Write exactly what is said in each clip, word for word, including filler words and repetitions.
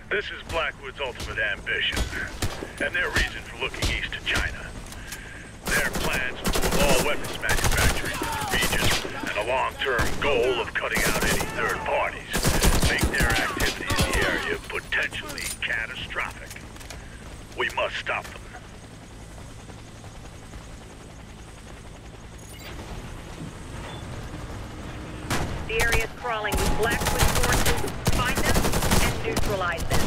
This is Blackwood's ultimate ambition, and their reason for looking east to China. Their plans to move all weapons manufacturing to the region, and a long-term goal of cutting out any third parties, make their activity in the area potentially catastrophic. We must stop them. The area is crawling with Blackwood forces. Find them and neutralize them.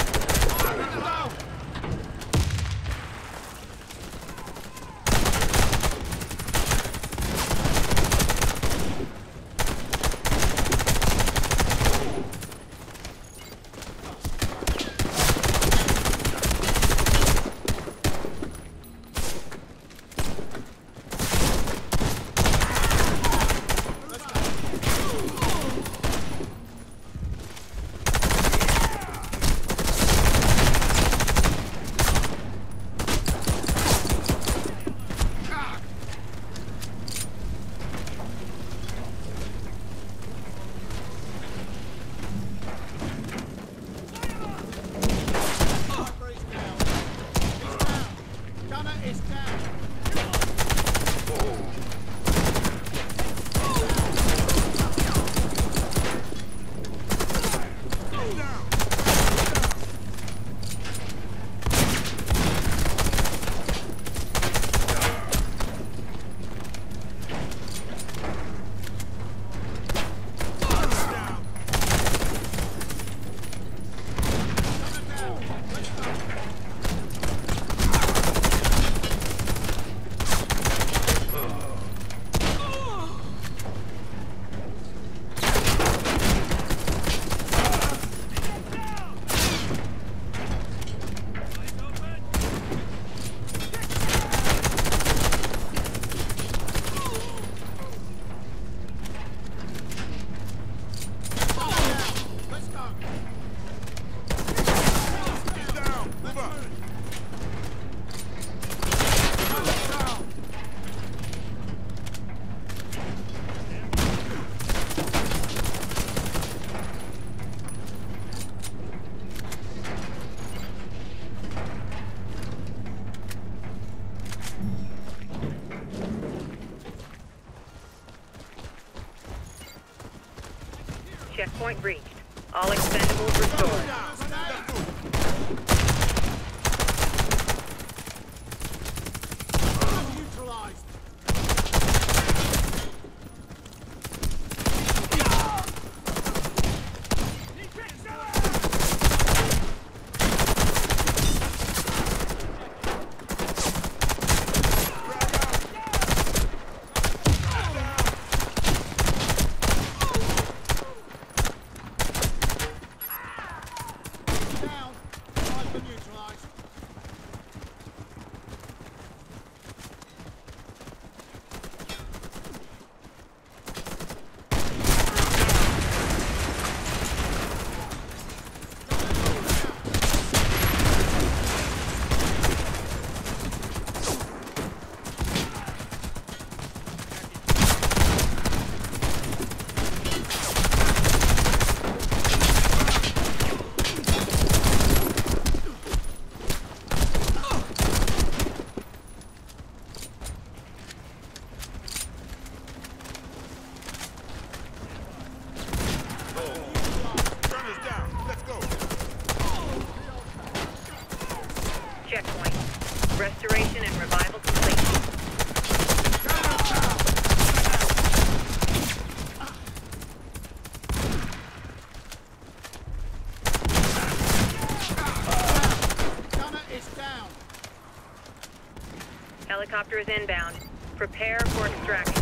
Checkpoint reached. All expendables restored. Neutralized. Checkpoint. Restoration and revival complete. Gunner is down. Helicopter is inbound. Prepare for extraction.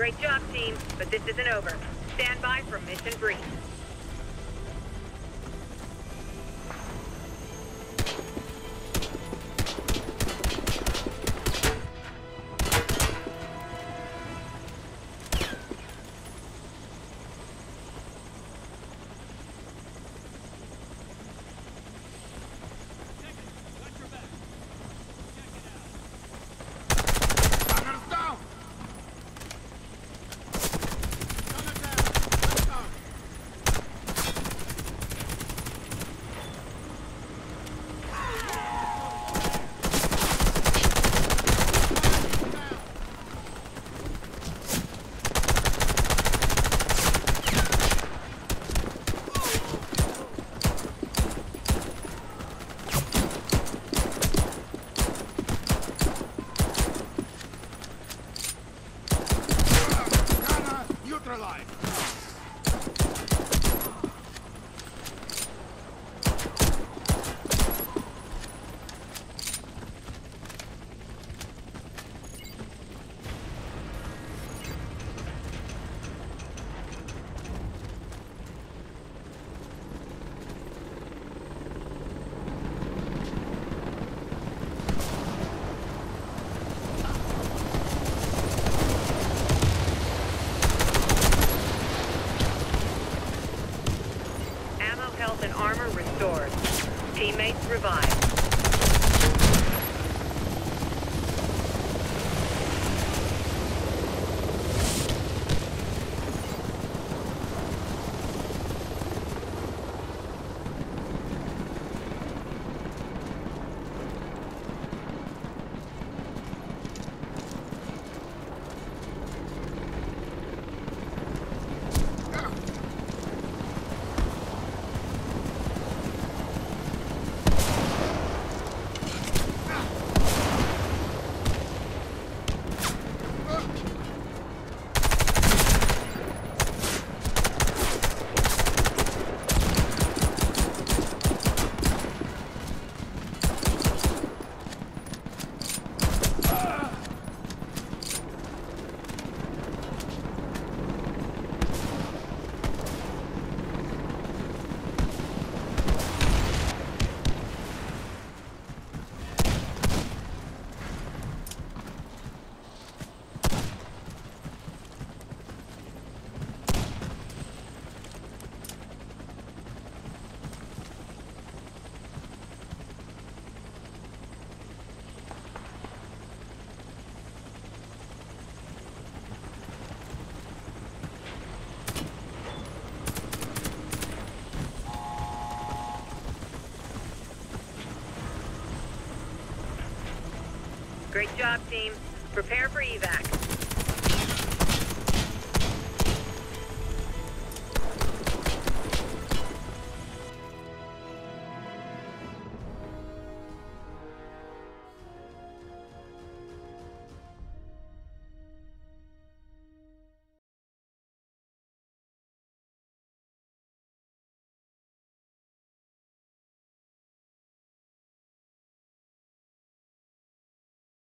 Great job, team, but this isn't over. Stand by for mission brief. Health and armor restored. Teammates revived. Great job, team. Prepare for evac.